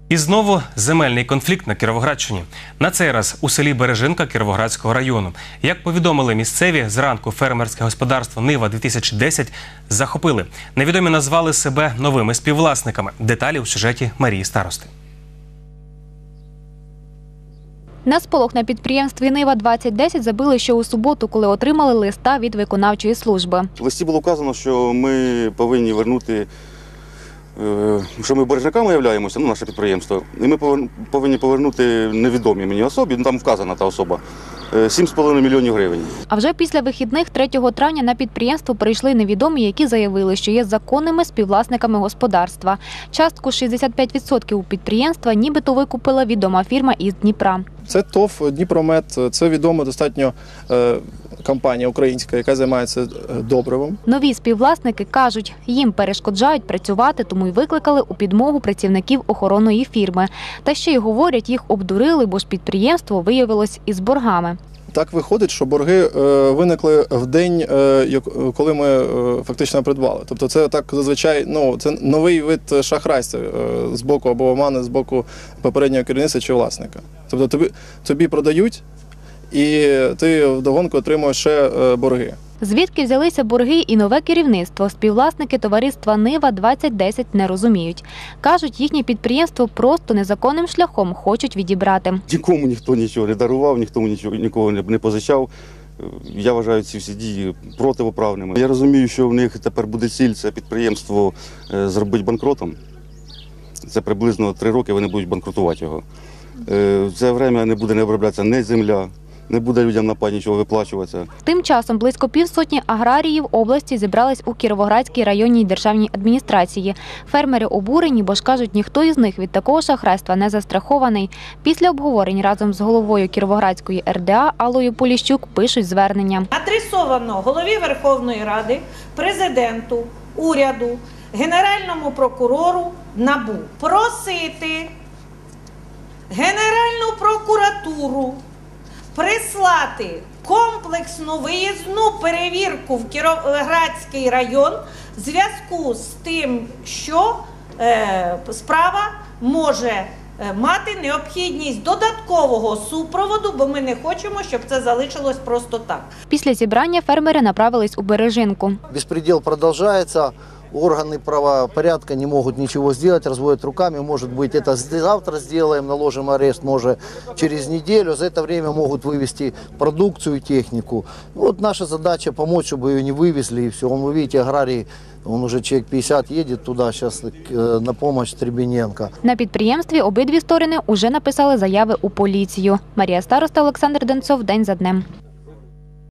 І знову земельний конфлікт на Кіровоградщині. На цей раз у селі Бережинка Кіровоградського району. Як повідомили місцеві, зранку фермерське господарство «Нива-2010» захопили. Невідомі назвали себе новими співвласниками. Деталі у сюжеті Марії Старости. На сполох на підприємстві «Нива-2010» забили ще у суботу, коли отримали листа від виконавчої служби. В листі було вказано, що ми повинні вернути, що ми боржниками являємося, наше підприємство, і ми повинні повернути невідомій мені особі, там вказана та особа, 7,5 мільйонів гривень. А вже після вихідних 3 травня на підприємство прийшли невідомі, які заявили, що є законними співвласниками господарства. Частку 65% у підприємства нібито викупила відома фірма із Дніпра. Це ТОВ «Дніпромет», це відома достатньо компанія українська, яка займається добривом. Нові співвласники кажуть, їм перешкоджають працювати, тому й викликали у підмогу працівників охоронної фірми. Та ще й говорять, їх обдурили, бо ж підприємство виявилось із боргами. Так виходить, що борги виникли в день, коли ми фактично придбали. Тобто це так зазвичай, це новий вид шахрайства з боку або омани, з боку попереднього керівництва чи власника. Тобто тобі продають, і ти вдогонку отримуєш ще борги. Звідки взялися борги і нове керівництво, співвласники товариства «Нива-2010» не розуміють. Кажуть, їхнє підприємство просто незаконним шляхом хочуть відібрати. Нікому ніхто нічого не дарував, ніхто нікого не позичав. Я вважаю ці всі дії протиправними. Я розумію, що в них тепер буде ціль це підприємство зробити банкротом. Це приблизно 3 роки вони будуть банкрутувати його. В це час не буде оброблятися ні земля, не буде людям на пай нічого виплачуватися. Тим часом близько півсотні аграріїв області зібрались у Кіровоградській районній державній адміністрації. Фермери обурені, бо ж кажуть, ніхто із них від такого шахрайства не застрахований. Після обговорень разом з головою Кіровоградської РДА Аллою Поліщук пишуть звернення. Адресовано голові Верховної Ради, президенту, уряду, Генеральному прокурору, НАБУ. Просити Генеральну прокуратуру прислати комплексну виїзну перевірку в Кіровоградський район в зв'язку з тим, що справа може мати необхідність додаткового супроводу, бо ми не хочемо, щоб це залишилось просто так. Після зібрання фермери направились у Бережинку. Беспредел продовжується. Органы правопорядка не могут ничего сделать, разводят руками. Может быть, это завтра сделаем, наложим арест, может, через неделю. За это время могут вывести продукцию и технику. Вот наша задача помочь, чтобы ее не вывезли, и все. Вы видите, аграрий, он уже человек 50 едет туда сейчас на помощь Требененко. На підприємстві обидві сторони уже написали заяви у поліцію. Марія Староста, Олександр Денцов. День за днем.